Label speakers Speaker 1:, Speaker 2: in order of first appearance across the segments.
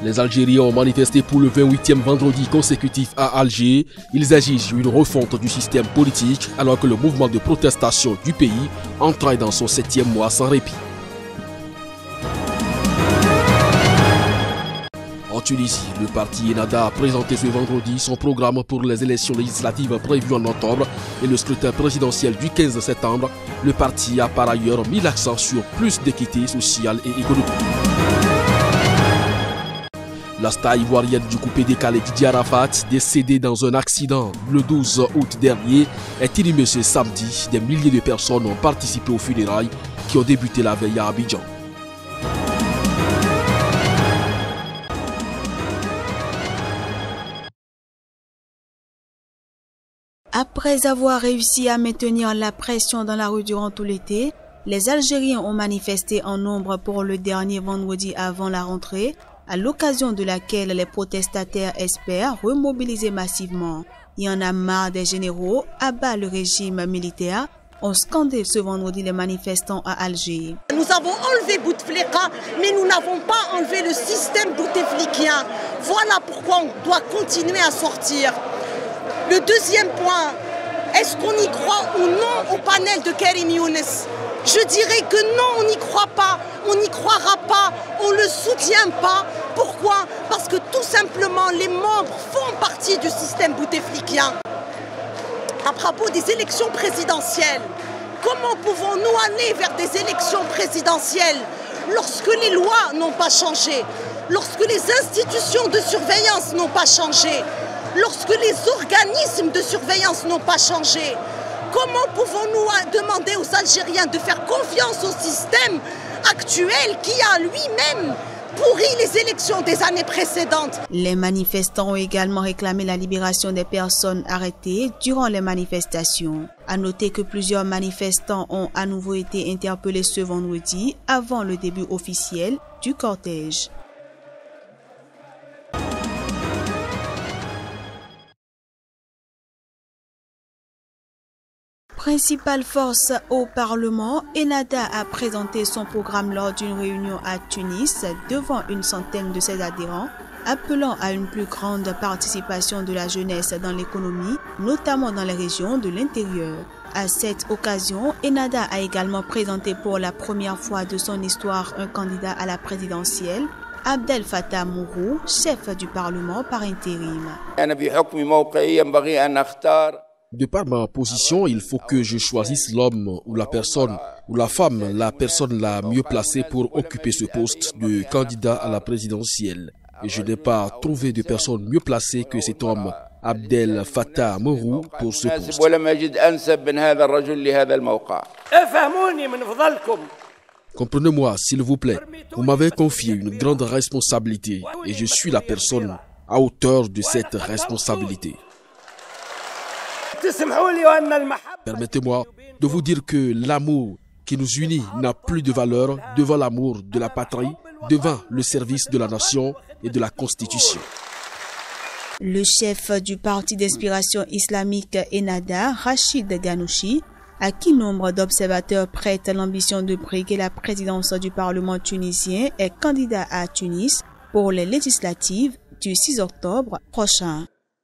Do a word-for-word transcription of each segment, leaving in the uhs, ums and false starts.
Speaker 1: Les Algériens ont manifesté pour le vingt-huitième vendredi consécutif à Alger. Ils exigent une refonte du système politique alors que le mouvement de protestation du pays entraîne dans son septième mois sans répit. En Tunisie, le parti Ennahda a présenté ce vendredi son programme pour les élections législatives prévues en octobre et le scrutin présidentiel du quinze septembre. Le parti a par ailleurs mis l'accent sur plus d'équité sociale et économique. La star ivoirienne du coupé décalé Didier Arafat, décédé dans un accident le douze août dernier, est inhumé ce samedi. Des milliers de personnes ont participé aux funérailles qui ont débuté la veille à Abidjan.
Speaker 2: Après avoir réussi à maintenir la pression dans la rue durant tout l'été, les Algériens ont manifesté en nombre pour le dernier vendredi avant la rentrée, à l'occasion de laquelle les protestataires espèrent remobiliser massivement. Il y en a marre des généraux, abat le régime militaire, ont scandé ce vendredi les manifestants à Alger.
Speaker 3: Nous avons enlevé Bouteflika, mais nous n'avons pas enlevé le système bouteflikien. Voilà pourquoi on doit continuer à sortir. Le deuxième point, est-ce qu'on y croit ou non au panel de Karim Younes? Je dirais que non, on n'y croit pas, on n'y croira pas, on ne le soutient pas. Pourquoi? Parce que tout simplement, les membres font partie du système bouteflikien. À propos des élections présidentielles, comment pouvons-nous aller vers des élections présidentielles lorsque les lois n'ont pas changé, lorsque les institutions de surveillance n'ont pas changé, lorsque les organismes de surveillance n'ont pas changé? Comment pouvons-nous demander aux Algériens de faire confiance au système actuel qui a lui-même pourri les élections des années précédentes?
Speaker 2: Les manifestants ont également réclamé la libération des personnes arrêtées durant les manifestations. À noter que plusieurs manifestants ont à nouveau été interpellés ce vendredi avant le début officiel du cortège. Principale force au Parlement, Ennahda a présenté son programme lors d'une réunion à Tunis devant une centaine de ses adhérents, appelant à une plus grande participation de la jeunesse dans l'économie, notamment dans les régions de l'intérieur. À cette occasion, Ennahda a également présenté pour la première fois de son histoire un candidat à la présidentielle, Abdel Fattah Mourou, chef du Parlement par intérim.
Speaker 1: De par ma position, il faut que je choisisse l'homme ou la personne ou la femme, la personne la mieux placée pour occuper ce poste de candidat à la présidentielle. Et je n'ai pas trouvé de personne mieux placée que cet homme, Abdel Fattah Mourou, pour ce poste. Comprenez-moi, s'il vous plaît, vous m'avez confié une grande responsabilité et je suis la personne à hauteur de cette responsabilité. Permettez-moi de vous dire que l'amour qui nous unit n'a plus de valeur devant l'amour de la patrie, devant le service de la nation et de la Constitution.
Speaker 2: Le chef du parti d'inspiration islamique Ennahda, Rachid Ghanouchi, à qui nombre d'observateurs prêtent l'ambition de briguer la présidence du Parlement tunisien, est candidat à Tunis pour les législatives du six octobre prochain.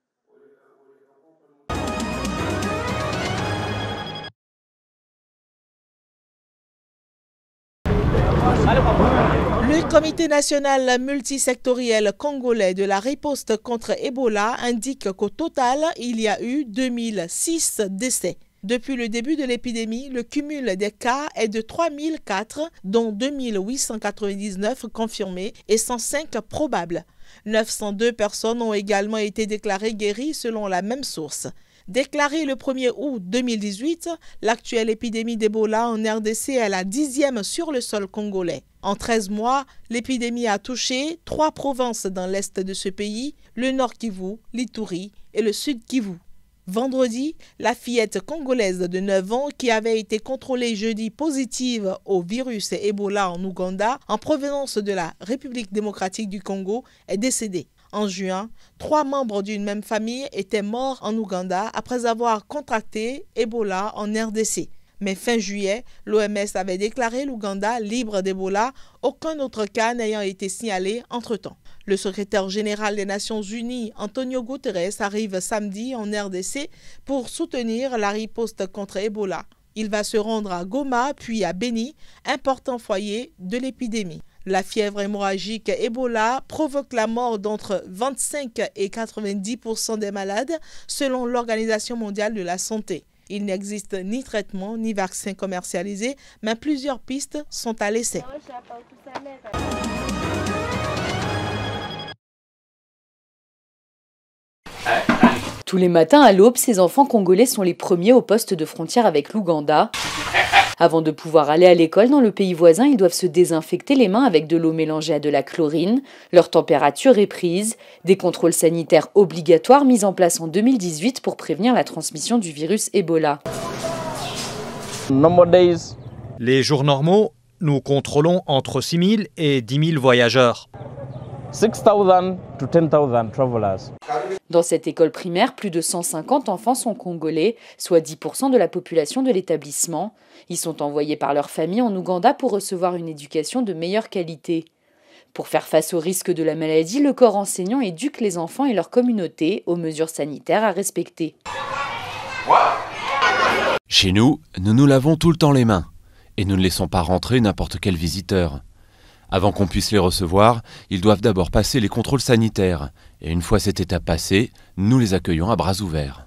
Speaker 4: Le Comité national multisectoriel congolais de la riposte contre Ebola indique qu'au total, il y a eu deux mille six décès. Depuis le début de l'épidémie, le cumul des cas est de trois mille quatre, dont deux mille huit cent quatre-vingt-dix-neuf confirmés et cent cinq probables. neuf cent deux personnes ont également été déclarées guéries selon la même source. Déclarée le premier août deux mille dix-huit, l'actuelle épidémie d'Ebola en R D C est la dixième sur le sol congolais. En treize mois, l'épidémie a touché trois provinces dans l'est de ce pays, le Nord Kivu, l'Ituri et le Sud Kivu. Vendredi, la fillette congolaise de neuf ans qui avait été contrôlée jeudi positive au virus Ebola en Ouganda en provenance de la République démocratique du Congo est décédée. En juin, trois membres d'une même famille étaient morts en Ouganda après avoir contracté Ebola en R D C. Mais fin juillet, l'O M S avait déclaré l'Ouganda libre d'Ebola, aucun autre cas n'ayant été signalé entre-temps. Le secrétaire général des Nations Unies, Antonio Guterres, arrive samedi en R D C pour soutenir la riposte contre Ebola. Il va se rendre à Goma puis à Beni, important foyer de l'épidémie. La fièvre hémorragique Ebola provoque la mort d'entre vingt-cinq et quatre-vingt-dix pour cent des malades, selon l'Organisation mondiale de la santé. Il n'existe ni traitement ni vaccin commercialisé, mais plusieurs pistes sont à l'essai.
Speaker 5: Tous les matins à l'aube, ces enfants congolais sont les premiers au poste de frontière avec l'Ouganda. Avant de pouvoir aller à l'école dans le pays voisin, ils doivent se désinfecter les mains avec de l'eau mélangée à de la chlorine. Leur température est prise. Des contrôles sanitaires obligatoires mis en place en deux mille dix-huit pour prévenir la transmission du virus Ebola.
Speaker 6: Les jours normaux, nous contrôlons entre six mille et dix mille voyageurs.
Speaker 5: six mille to dix mille travelers. Dans cette école primaire, plus de cent cinquante enfants sont congolais, soit dix pour cent de la population de l'établissement. Ils sont envoyés par leur famille en Ouganda pour recevoir une éducation de meilleure qualité. Pour faire face au risque de la maladie, le corps enseignant éduque les enfants et leur communauté aux mesures sanitaires à respecter.
Speaker 7: Chez nous, nous nous lavons tout le temps les mains et nous ne laissons pas rentrer n'importe quel visiteur. Avant qu'on puisse les recevoir, ils doivent d'abord passer les contrôles sanitaires. Et une fois cette étape passée, nous les accueillons à bras ouverts.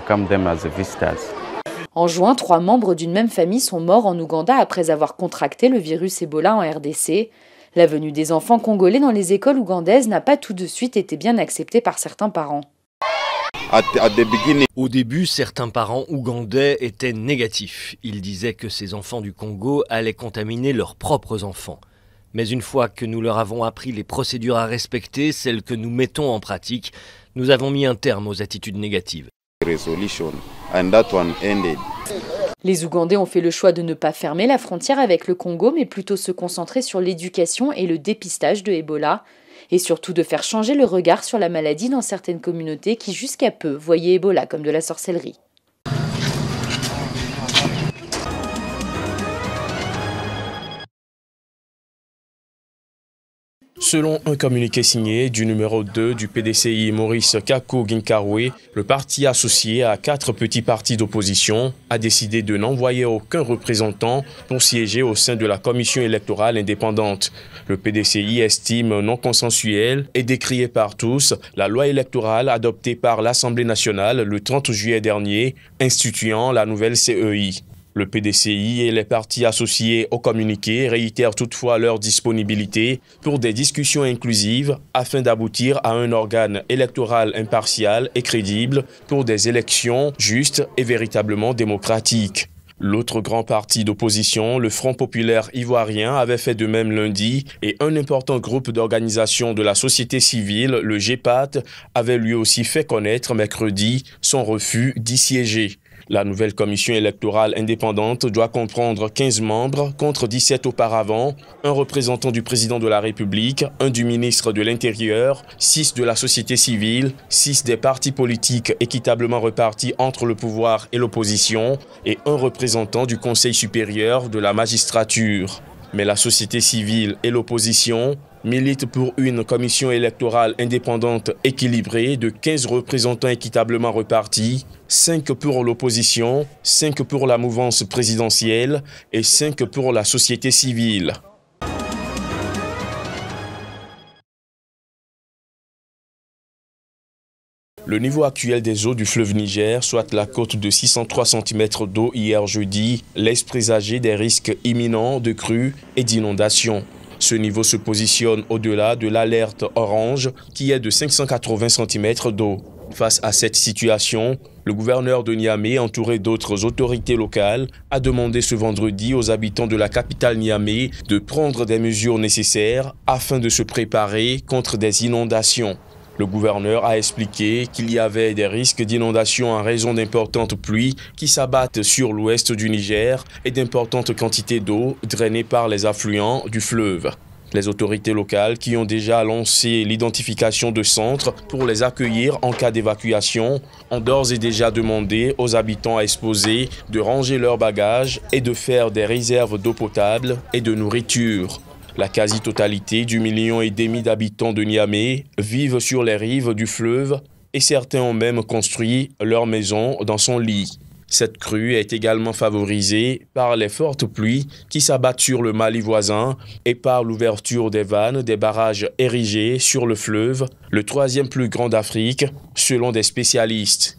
Speaker 5: En juin, trois membres d'une même famille sont morts en Ouganda après avoir contracté le virus Ebola en R D C. La venue des enfants congolais dans les écoles ougandaises n'a pas tout de suite été bien acceptée par certains parents.
Speaker 8: Au début, certains parents ougandais étaient négatifs. Ils disaient que ces enfants du Congo allaient contaminer leurs propres enfants. Mais une fois que nous leur avons appris les procédures à respecter, celles que nous mettons en pratique, nous avons mis un terme aux attitudes négatives.
Speaker 5: Les Ougandais ont fait le choix de ne pas fermer la frontière avec le Congo, mais plutôt se concentrer sur l'éducation et le dépistage de Ebola, et surtout de faire changer le regard sur la maladie dans certaines communautés qui jusqu'à peu voyaient Ebola comme de la sorcellerie.
Speaker 9: Selon un communiqué signé du numéro deux du P D C I Maurice Kakou-Ginkaroué, le parti associé à quatre petits partis d'opposition a décidé de n'envoyer aucun représentant pour siéger au sein de la commission électorale indépendante. Le P D C I estime non consensuelle et décriée par tous la loi électorale adoptée par l'Assemblée nationale le trente juillet dernier, instituant la nouvelle C E I. Le P D C I et les partis associés au communiqué réitèrent toutefois leur disponibilité pour des discussions inclusives afin d'aboutir à un organe électoral impartial et crédible pour des élections justes et véritablement démocratiques. L'autre grand parti d'opposition, le Front populaire ivoirien, avait fait de même lundi et un important groupe d'organisations de la société civile, le G P A T, avait lui aussi fait connaître mercredi son refus d'y siéger. La nouvelle commission électorale indépendante doit comprendre quinze membres contre dix-sept auparavant, un représentant du président de la République, un du ministre de l'Intérieur, six de la société civile, six des partis politiques équitablement repartis entre le pouvoir et l'opposition et un représentant du Conseil supérieur de la magistrature. Mais la société civile et l'opposition militent pour une commission électorale indépendante équilibrée de quinze représentants équitablement repartis, cinq pour l'opposition, cinq pour la mouvance présidentielle et cinq pour la société civile. Le niveau actuel des eaux du fleuve Niger, soit la cote de six cent trois centimètres d'eau hier jeudi, laisse présager des risques imminents de crues et d'inondations. Ce niveau se positionne au-delà de l'alerte orange qui est de cinq cent quatre-vingts centimètres d'eau. Face à cette situation, le gouverneur de Niamey, entouré d'autres autorités locales, a demandé ce vendredi aux habitants de la capitale Niamey de prendre des mesures nécessaires afin de se préparer contre des inondations. Le gouverneur a expliqué qu'il y avait des risques d'inondation en raison d'importantes pluies qui s'abattent sur l'ouest du Niger et d'importantes quantités d'eau drainées par les affluents du fleuve. Les autorités locales qui ont déjà lancé l'identification de centres pour les accueillir en cas d'évacuation ont d'ores et déjà demandé aux habitants exposés de ranger leurs bagages et de faire des réserves d'eau potable et de nourriture. La quasi-totalité du million et demi d'habitants de Niamey vivent sur les rives du fleuve et certains ont même construit leur maison dans son lit. Cette crue est également favorisée par les fortes pluies qui s'abattent sur le Mali voisin et par l'ouverture des vannes des barrages érigés sur le fleuve, le troisième plus grand d'Afrique, selon des spécialistes.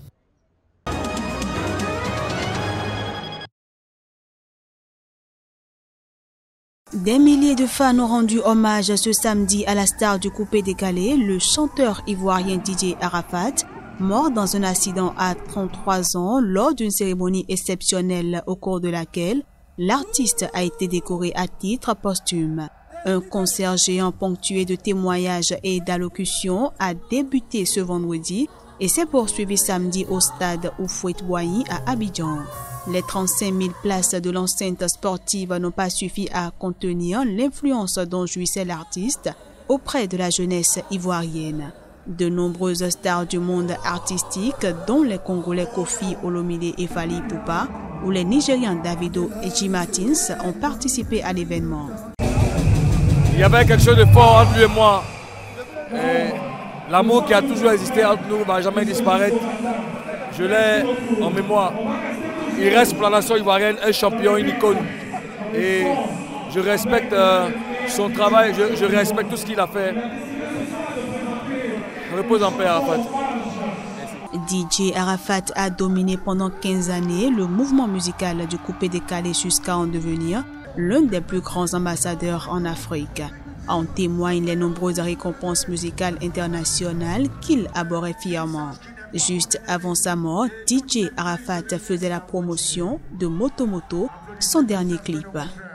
Speaker 2: Des milliers de fans ont rendu hommage ce samedi à la star du coupé-décalé, le chanteur ivoirien D J Arafat, mort dans un accident à trente-trois ans lors d'une cérémonie exceptionnelle au cours de laquelle l'artiste a été décoré à titre posthume. Un concert géant ponctué de témoignages et d'allocutions a débuté ce vendredi et s'est poursuivi samedi au stade Houphouët-Boigny à Abidjan. Les trente-cinq mille places de l'enceinte sportive n'ont pas suffi à contenir l'influence dont jouissait l'artiste auprès de la jeunesse ivoirienne. De nombreuses stars du monde artistique, dont les Congolais Kofi Olomide et Fally Ipupa ou les Nigérians Davido et Jim Martins, ont participé à l'événement.
Speaker 10: Il y avait quelque chose de fort entre lui et moi. L'amour qui a toujours existé entre nous ne va jamais disparaître. Je l'ai en mémoire. Il reste pour la nation ivoirienne un champion, une icône. Et je respecte euh, son travail, je, je respecte tout ce qu'il a fait. Repose en paix, Arafat.
Speaker 2: D J Arafat a dominé pendant quinze années le mouvement musical du coupé-décalé jusqu'à en devenir l'un des plus grands ambassadeurs en Afrique. En témoignent les nombreuses récompenses musicales internationales qu'il abhorrait fièrement. Juste avant sa mort, D J Arafat faisait la promotion de Moto Moto, son dernier clip.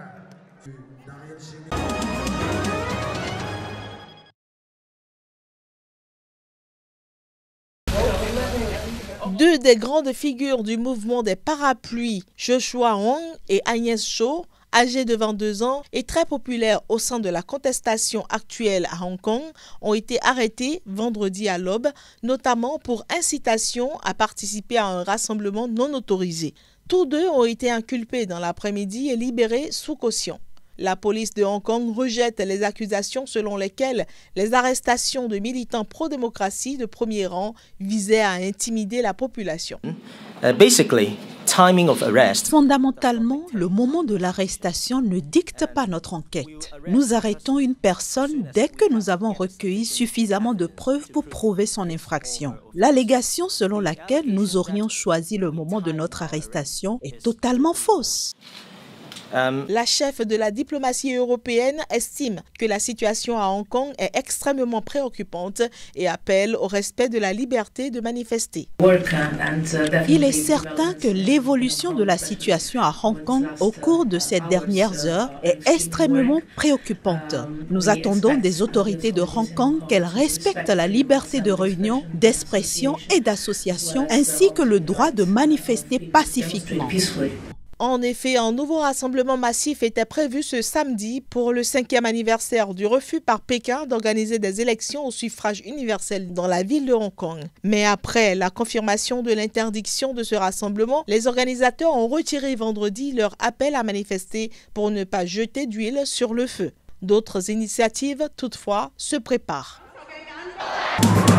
Speaker 4: Deux des grandes figures du mouvement des parapluies, Joshua Wong et Agnès Cho, âgés de vingt-deux ans et très populaires au sein de la contestation actuelle à Hong Kong, ont été arrêtés vendredi à l'aube, notamment pour incitation à participer à un rassemblement non autorisé. Tous deux ont été inculpés dans l'après-midi et libérés sous caution. La police de Hong Kong rejette les accusations selon lesquelles les arrestations de militants pro-démocratie de premier rang visaient à intimider la population.
Speaker 11: Uh, basically, timing of arrest.
Speaker 12: Fondamentalement, le moment de l'arrestation ne dicte pas notre enquête. Nous arrêtons une personne dès que nous avons recueilli suffisamment de preuves pour prouver son infraction. L'allégation selon laquelle nous aurions choisi le moment de notre arrestation est totalement fausse.
Speaker 4: La chef de la diplomatie européenne estime que la situation à Hong Kong est extrêmement préoccupante et appelle au respect de la liberté de manifester.
Speaker 12: Il est certain que l'évolution de la situation à Hong Kong au cours de ces dernières heures est extrêmement préoccupante. Nous attendons des autorités de Hong Kong qu'elles respectent la liberté de réunion, d'expression et d'association, ainsi que le droit de manifester pacifiquement.
Speaker 4: En effet, un nouveau rassemblement massif était prévu ce samedi pour le cinquième anniversaire du refus par Pékin d'organiser des élections au suffrage universel dans la ville de Hong Kong. Mais après la confirmation de l'interdiction de ce rassemblement, les organisateurs ont retiré vendredi leur appel à manifester pour ne pas jeter d'huile sur le feu. D'autres initiatives, toutefois, se préparent.